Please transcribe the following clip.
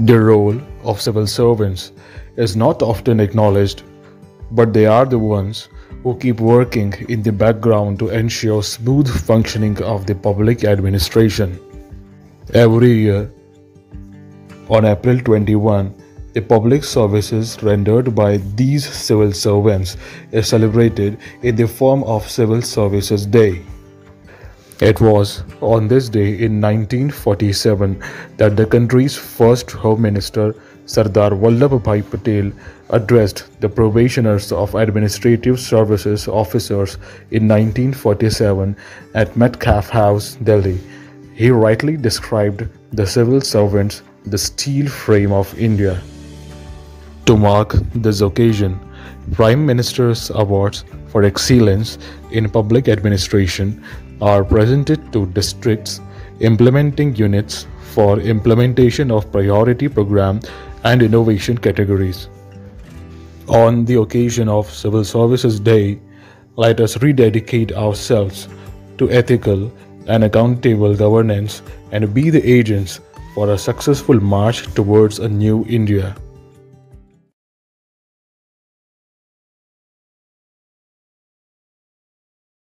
The role of civil servants is not often acknowledged, but they are the ones who keep working in the background to ensure smooth functioning of the public administration. Every year, on April 21, the public services rendered by these civil servants is celebrated in the form of Civil Services Day. It was on this day in 1947 that the country's first Home Minister Sardar Vallabhbhai Patel addressed the probationers of administrative services officers in 1947 at Metcalfe House, Delhi. He rightly described the civil servants the steel frame of India. To mark this occasion, Prime Minister's Awards for Excellence in Public Administration are presented to districts implementing units for implementation of priority program and innovation categories. On the occasion of Civil Services Day, let us rededicate ourselves to ethical and accountable governance and be the agents for a successful march towards a new India.